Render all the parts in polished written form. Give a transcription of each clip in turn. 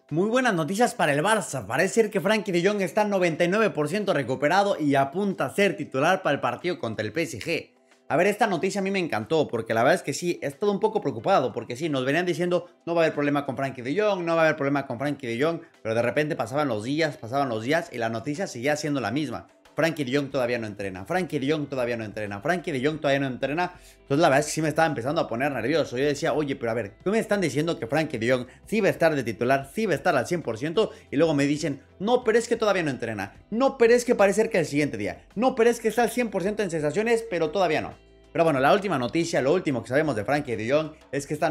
Muy buenas noticias para el Barça. Parece ser que Frenkie de Jong está 99% recuperado y apunta a ser titular para el partido contra el PSG. A ver, esta noticia a mí me encantó porque la verdad es que sí, he estado un poco preocupado porque sí, nos venían diciendo no va a haber problema con Frenkie de Jong, no va a haber problema con Frenkie de Jong, pero de repente pasaban los días y la noticia seguía siendo la misma. Frenkie de Jong todavía no entrena, Frenkie de Jong todavía no entrena, Frenkie de Jong todavía no entrena. Entonces la verdad es que sí me estaba empezando a poner nervioso. Yo decía, oye, pero a ver, ¿qué me están diciendo que Frenkie de Jong sí va a estar de titular, sí va a estar al 100%? Y luego me dicen, no, pero es que todavía no entrena, no, pero es que parece que el siguiente día, no, pero es que está al 100% en sensaciones, pero todavía no. Pero bueno, la última noticia, lo último que sabemos de Frenkie de Jong es que está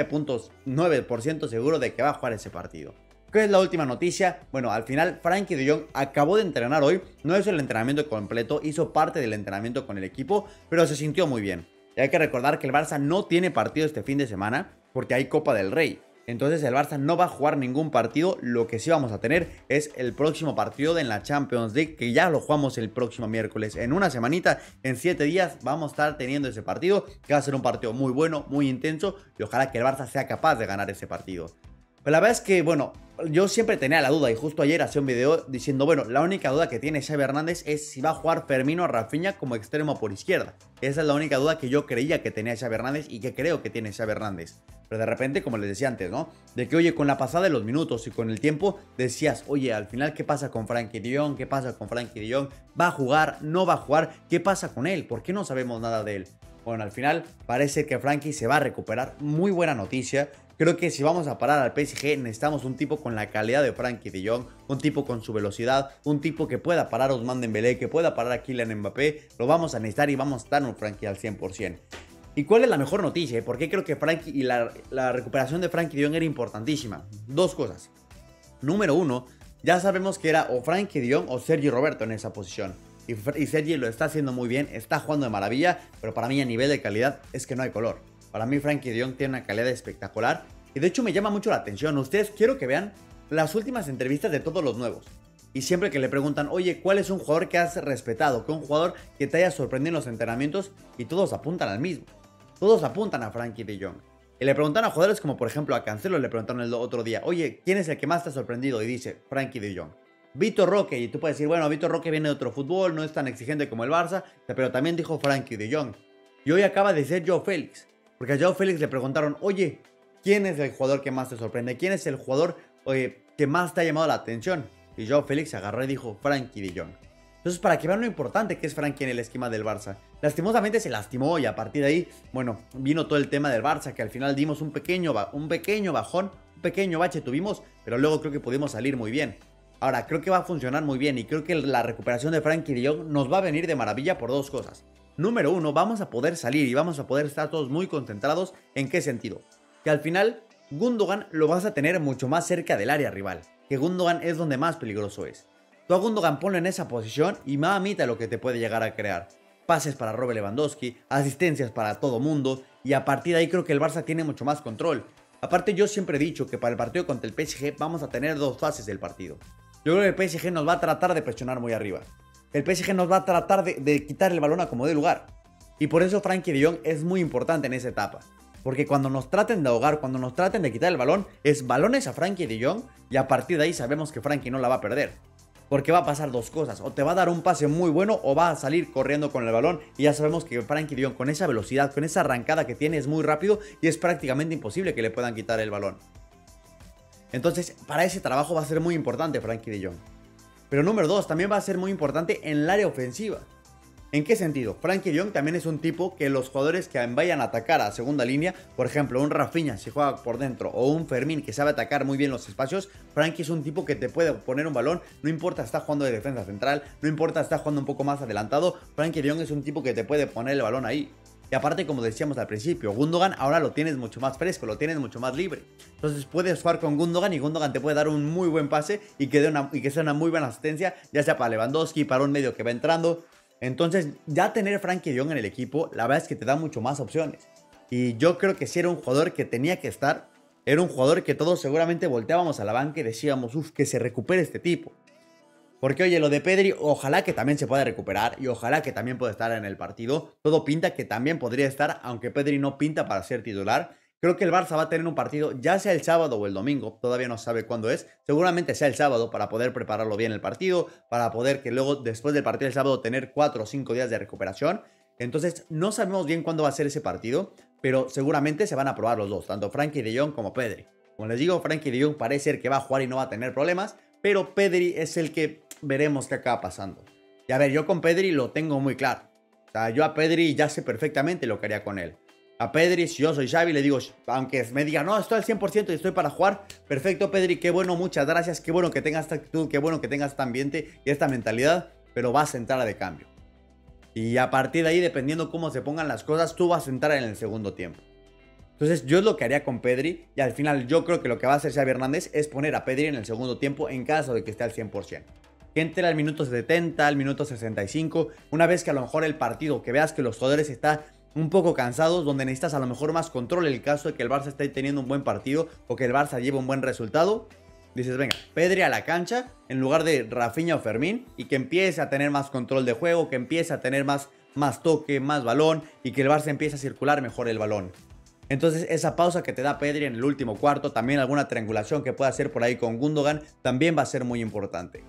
99.9% seguro de que va a jugar ese partido. ¿Qué es la última noticia? Bueno, al final Frenkie de Jong acabó de entrenar hoy, no hizo el entrenamiento completo, hizo parte del entrenamiento con el equipo, pero se sintió muy bien. Y hay que recordar que el Barça no tiene partido este fin de semana porque hay Copa del Rey. Entonces el Barça no va a jugar ningún partido, lo que sí vamos a tener es el próximo partido en la Champions League, que ya lo jugamos el próximo miércoles. En una semanita, en 7 días, vamos a estar teniendo ese partido, que va a ser un partido muy bueno, muy intenso, y ojalá que el Barça sea capaz de ganar ese partido. Pero la verdad es que, bueno, yo siempre tenía la duda y justo ayer hacía un video diciendo, bueno, la única duda que tiene Xavi Hernández es si va a jugar Fermín o Rafinha como extremo por izquierda. Esa es la única duda que yo creía que tenía Xavi Hernández y que creo que tiene Xavi Hernández. Pero de repente, como les decía antes, ¿no? De que, oye, con la pasada de los minutos y con el tiempo decías, oye, al final, ¿qué pasa con Frenkie de Jong? ¿Qué pasa con Frenkie de Jong? ¿Va a jugar? ¿No va a jugar? ¿Qué pasa con él? ¿Por qué no sabemos nada de él? Bueno, al final parece que Frenkie se va a recuperar. Muy buena noticia. Creo que si vamos a parar al PSG necesitamos un tipo con la calidad de Frenkie de Jong, un tipo con su velocidad, un tipo que pueda parar a Ousmane Dembélé, que pueda parar a Kylian Mbappé. Lo vamos a necesitar y vamos a estar en un Frenkie al 100%. ¿Y cuál es la mejor noticia? Porque creo que Frenkie y la recuperación de Frenkie de Jong era importantísima. Dos cosas. Número uno, ya sabemos que era o Frenkie de Jong o Sergi Roberto en esa posición. Y Sergi lo está haciendo muy bien, está jugando de maravilla, pero para mí a nivel de calidad es que no hay color. Para mí Frenkie de Jong tiene una calidad espectacular y de hecho me llama mucho la atención. Ustedes quiero que vean las últimas entrevistas de todos los nuevos. Y siempre que le preguntan, oye, ¿cuál es un jugador que has respetado? ¿Qué un jugador que te haya sorprendido en los entrenamientos? Y todos apuntan al mismo. Todos apuntan a Frenkie de Jong. Y le preguntan a jugadores como por ejemplo a Cancelo, le preguntaron el otro día, oye, ¿quién es el que más te ha sorprendido? Y dice, Frenkie de Jong. Vitor Roque, y tú puedes decir, bueno, Vitor Roque viene de otro fútbol, no es tan exigente como el Barça, pero también dijo Frenkie de Jong. Y hoy acaba de ser Joao Félix, porque a Joao Félix le preguntaron, oye, ¿quién es el jugador que más te sorprende? ¿Quién es el jugador que más te ha llamado la atención? Y Joao Félix agarró y dijo Frenkie de Jong. Entonces, para que vean lo importante que es Frenkie en el esquema del Barça. Lastimosamente se lastimó y a partir de ahí, bueno, vino todo el tema del Barça, que al final dimos un pequeño bajón, un pequeño bache tuvimos, pero luego creo que pudimos salir muy bien. Ahora, creo que va a funcionar muy bien y creo que la recuperación de Frenkie de Jong nos va a venir de maravilla por dos cosas. Número uno, vamos a poder salir y vamos a poder estar todos muy concentrados. ¿En qué sentido? Que al final, Gundogan lo vas a tener mucho más cerca del área rival. Que Gundogan es donde más peligroso es. Tú a Gundogan ponlo en esa posición y mamita lo que te puede llegar a crear. Pases para Robert Lewandowski, asistencias para todo mundo y a partir de ahí creo que el Barça tiene mucho más control. Aparte yo siempre he dicho que para el partido contra el PSG vamos a tener dos fases del partido. Yo creo que el PSG nos va a tratar de presionar muy arriba. El PSG nos va a tratar de quitar el balón a como dé lugar. Y por eso Frenkie de Jong es muy importante en esa etapa. Porque cuando nos traten de ahogar, cuando nos traten de quitar el balón, es balones a Frenkie de Jong y a partir de ahí sabemos que Frenkie no la va a perder. Porque va a pasar dos cosas, o te va a dar un pase muy bueno o va a salir corriendo con el balón y ya sabemos que Frenkie de Jong con esa velocidad, con esa arrancada que tiene es muy rápido y es prácticamente imposible que le puedan quitar el balón. Entonces, para ese trabajo va a ser muy importante Frenkie de Jong. Pero número dos, también va a ser muy importante en el área ofensiva. ¿En qué sentido? Frenkie de Jong también es un tipo que los jugadores que vayan a atacar a segunda línea, por ejemplo, un Rafinha si juega por dentro o un Fermín que sabe atacar muy bien los espacios, Frenkie es un tipo que te puede poner un balón, no importa si está jugando de defensa central, no importa si está jugando un poco más adelantado, Frenkie de Jong es un tipo que te puede poner el balón ahí. Y aparte, como decíamos al principio, Gundogan ahora lo tienes mucho más fresco, lo tienes mucho más libre. Entonces puedes jugar con Gundogan y Gundogan te puede dar un muy buen pase y que sea una muy buena asistencia, ya sea para Lewandowski, para un medio que va entrando. Entonces, ya tener Frenkie de Jong en el equipo, la verdad es que te da mucho más opciones. Y yo creo que sí era un jugador que tenía que estar. Era un jugador que todos seguramente volteábamos a la banca y decíamos, uff, que se recupere este tipo. Porque oye, lo de Pedri, ojalá que también se pueda recuperar y ojalá que también pueda estar en el partido. Todo pinta que también podría estar, aunque Pedri no pinta para ser titular. Creo que el Barça va a tener un partido, ya sea el sábado o el domingo, todavía no sabe cuándo es, seguramente sea el sábado para poder prepararlo bien el partido, para poder que luego después del partido del sábado tener 4 o 5 días de recuperación. Entonces no sabemos bien cuándo va a ser ese partido, pero seguramente se van a probar los dos, tanto Frenkie de Jong como Pedri. Como les digo, Frenkie de Jong parece ser que va a jugar y no va a tener problemas, pero Pedri es el que veremos qué acaba pasando. Y a ver, yo con Pedri lo tengo muy claro. O sea, yo a Pedri ya sé perfectamente lo que haría con él. A Pedri, si yo soy Xavi, le digo, aunque me diga, no, estoy al 100% y estoy para jugar, perfecto Pedri, qué bueno, muchas gracias, qué bueno que tengas esta actitud, qué bueno que tengas este ambiente y esta mentalidad, pero vas a entrar de cambio. Y a partir de ahí, dependiendo cómo se pongan las cosas, tú vas a entrar en el segundo tiempo. Entonces yo es lo que haría con Pedri y al final yo creo que lo que va a hacer Xavi Hernández es poner a Pedri en el segundo tiempo en caso de que esté al 100%. Que entre al minuto 70, al minuto 65, una vez que a lo mejor el partido, que veas que los jugadores están un poco cansados, donde necesitas a lo mejor más control en el caso de que el Barça esté teniendo un buen partido o que el Barça lleve un buen resultado. Dices, venga, Pedri a la cancha en lugar de Rafinha o Fermín y que empiece a tener más control de juego, que empiece a tener más toque, más balón y que el Barça empiece a circular mejor el balón. Entonces esa pausa que te da Pedri en el último cuarto, también alguna triangulación que pueda hacer por ahí con Gundogan, también va a ser muy importante.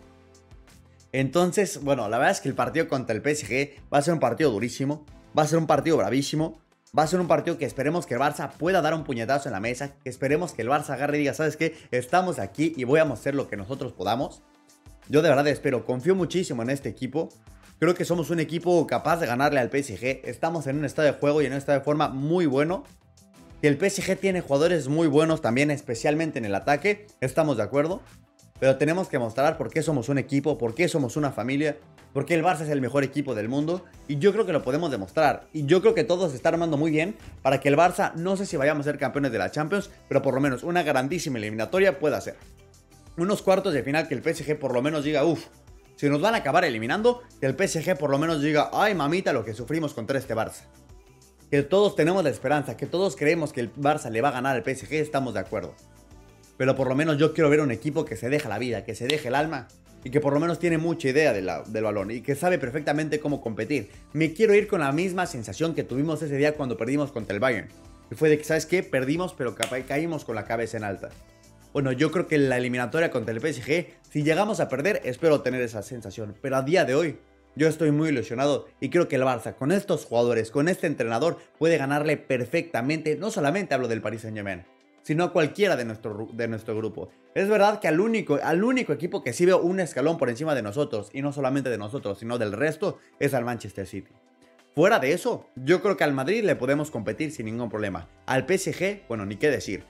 Entonces, bueno, la verdad es que el partido contra el PSG va a ser un partido durísimo, va a ser un partido bravísimo, va a ser un partido que esperemos que el Barça pueda dar un puñetazo en la mesa, que esperemos que el Barça agarre y diga, ¿sabes qué? Estamos aquí y voy a hacer lo que nosotros podamos. Yo de verdad espero, confío muchísimo en este equipo. Creo que somos un equipo capaz de ganarle al PSG. Estamos en un estado de juego y en un estado de forma muy bueno. Que el PSG tiene jugadores muy buenos también, especialmente en el ataque. Estamos de acuerdo. Pero tenemos que mostrar por qué somos un equipo, por qué somos una familia, por qué el Barça es el mejor equipo del mundo. Y yo creo que lo podemos demostrar. Y yo creo que todo se está armando muy bien para que el Barça, no sé si vayamos a ser campeones de la Champions, pero por lo menos una grandísima eliminatoria pueda ser. Unos cuartos de final que el PSG por lo menos diga, uff, si nos van a acabar eliminando, que el PSG por lo menos diga, ay mamita lo que sufrimos contra este Barça. Que todos tenemos la esperanza, que todos creemos que el Barça le va a ganar al PSG, estamos de acuerdo. Pero por lo menos yo quiero ver un equipo que se deja la vida, que se deje el alma y que por lo menos tiene mucha idea del balón y que sabe perfectamente cómo competir. Me quiero ir con la misma sensación que tuvimos ese día cuando perdimos contra el Bayern. Y fue de que, ¿sabes qué? Perdimos, pero caímos con la cabeza en alta. Bueno, yo creo que en la eliminatoria contra el PSG, si llegamos a perder, espero tener esa sensación. Pero a día de hoy, yo estoy muy ilusionado y creo que el Barça, con estos jugadores, con este entrenador, puede ganarle perfectamente. No solamente hablo del Paris Saint-Germain, sino a cualquiera de nuestro grupo. Es verdad que al único equipo que sí veo un escalón por encima de nosotros, y no solamente de nosotros, sino del resto, es al Manchester City. Fuera de eso, yo creo que al Madrid le podemos competir sin ningún problema. Al PSG, bueno, ni qué decir.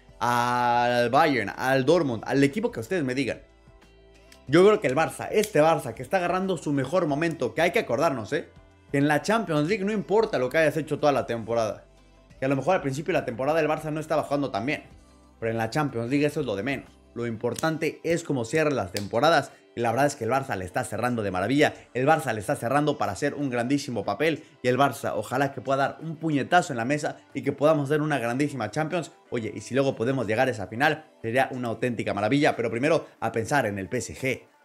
Al Bayern, al Dortmund, al equipo que ustedes me digan. Yo creo que el Barça, este Barça que está agarrando su mejor momento, que hay que acordarnos, que en la Champions League no importa lo que hayas hecho toda la temporada. Que a lo mejor al principio de la temporada el Barça no estaba jugando tan bien. Pero en la Champions League eso es lo de menos. Lo importante es cómo cierran las temporadas. Y la verdad es que el Barça le está cerrando de maravilla. El Barça le está cerrando para hacer un grandísimo papel. Y el Barça ojalá que pueda dar un puñetazo en la mesa y que podamos hacer una grandísima Champions. Oye, y si luego podemos llegar a esa final, sería una auténtica maravilla. Pero primero a pensar en el PSG.